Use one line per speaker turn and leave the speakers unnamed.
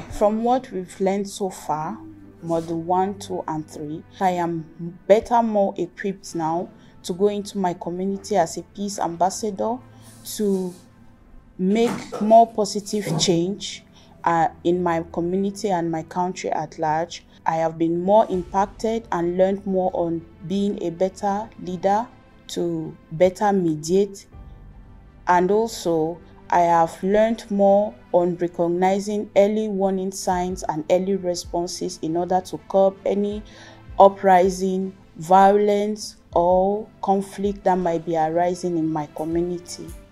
From what we've learned so far, Module 1, 2, and 3, I am more equipped now to go into my community as a peace ambassador to make more positive change in my community and my country at large. I have been more impacted and learned more on being a better leader to better mediate, and also I have learned more on recognizing early warning signs and early responses in order to curb any uprising, violence, or conflict that might be arising in my community.